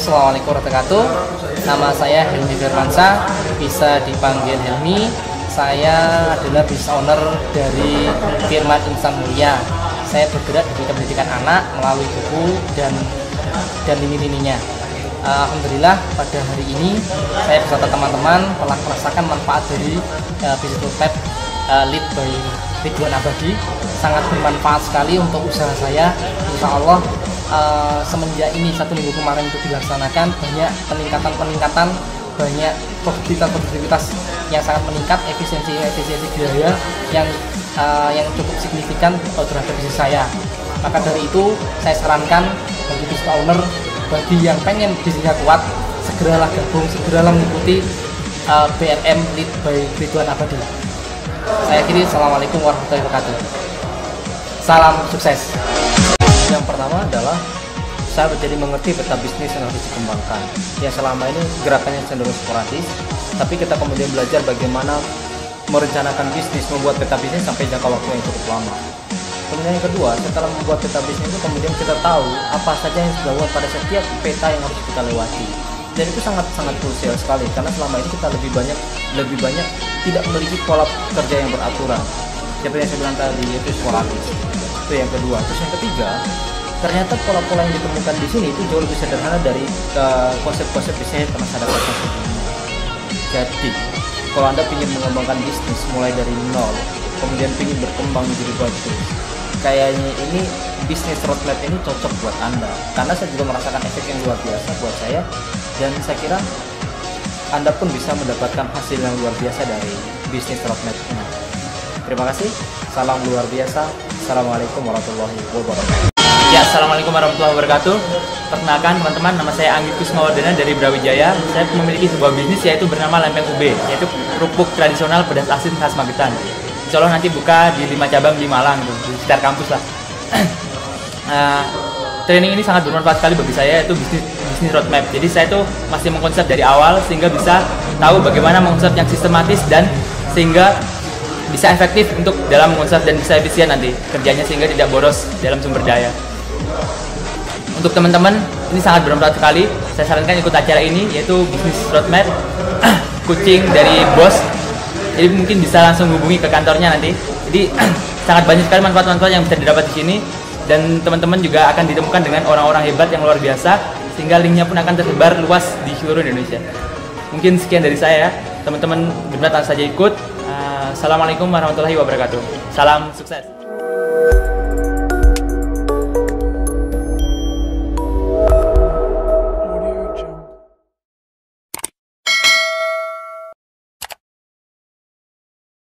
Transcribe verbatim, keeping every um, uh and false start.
Assalamualaikum warahmatullahi wabarakatuh. Nama saya Helmi Firmansyah, bisa dipanggil Helmi. Saya adalah business owner dari firma Insan Mulia. Saya bergerak di bidang pendidikan anak melalui buku dan dan lini-lininya. Alhamdulillah pada hari ini saya beserta teman-teman telah merasakan manfaat dari uh, Business Roadmap uh, lead by Ridwan Abadi. Sangat bermanfaat sekali untuk usaha saya. Insya Allah uh, semenjak ini satu minggu kemarin itu dilaksanakan, banyak peningkatan-peningkatan, banyak produktivitas-produktivitas yang sangat meningkat, efisiensi-efisiensi biaya yang uh, yang cukup signifikan terhadap bisnis saya. Maka dari itu saya sarankan bagi business owner, bagi yang pengen bisnisnya kuat, segeralah gabung, segeralah mengikuti uh, B R M Lead by Ridwan Abadi. Saya akhiri, Assalamualaikum warahmatullahi wabarakatuh. Salam sukses. Yang pertama adalah saya menjadi mengerti peta bisnis yang harus dikembangkan. Ya, selama ini gerakannya cenderung sporadis, tapi kita kemudian belajar bagaimana merencanakan bisnis, membuat peta bisnis sampai jangka waktu yang cukup lama. Kemudian yang kedua, setelah membuat peta bisnis itu kemudian kita tahu apa saja yang harus dilakukan pada setiap peta yang harus kita lewati. Dan itu sangat-sangat krusial sekali karena selama ini kita lebih banyak lebih banyak tidak memiliki pola kerja yang beraturan. Seperti yang saya bilang tadi, itu sporadis. Itu yang kedua. Terus yang ketiga, ternyata pola-pola yang ditemukan di sini itu jauh lebih sederhana dari konsep-konsep bisnis yang pernah saya dapatkan sebelumnya. Jadi, kalau Anda ingin mengembangkan bisnis mulai dari nol, kemudian ingin berkembang menjadi bagus, kayaknya ini bisnis roadmap ini cocok buat Anda, karena saya juga merasakan efek yang luar biasa buat saya, dan saya kira Anda pun bisa mendapatkan hasil yang luar biasa dari bisnis roadmap ini. Terima kasih, salam luar biasa. Assalamualaikum warahmatullahi wabarakatuh. Ya, Assalamualaikum warahmatullahi wabarakatuh. Perkenalkan teman-teman, nama saya Anggit Kusmawardana dari Brawijaya. Saya memiliki sebuah bisnis yaitu bernama Lempeng U B, yaitu kerupuk tradisional pedas asin khas Magetan. Insya Allah nanti buka di lima cabang di Malang, tuh, di sekitar kampus lah. uh, training ini sangat bermanfaat sekali bagi saya, yaitu bisnis bisnis roadmap. Jadi saya tuh masih mengkonsep dari awal sehingga bisa tahu bagaimana mengkonsep yang sistematis dan sehingga bisa efektif untuk dalam mengkonsep dan bisa efisien nanti kerjanya sehingga tidak boros dalam sumber daya. Untuk teman-teman ini sangat bermanfaat sekali. Saya sarankan ikut acara ini yaitu bisnis roadmap coaching dari bos. Jadi mungkin bisa langsung hubungi ke kantornya nanti. Jadi sangat banyak sekali manfaat-manfaat yang bisa didapat di sini, dan teman-teman juga akan ditemukan dengan orang-orang hebat yang luar biasa sehingga linknya pun akan tersebar luas di seluruh Indonesia. Mungkin sekian dari saya, teman-teman benar-benar saja ikut. Uh, Assalamualaikum warahmatullahi wabarakatuh. Salam sukses.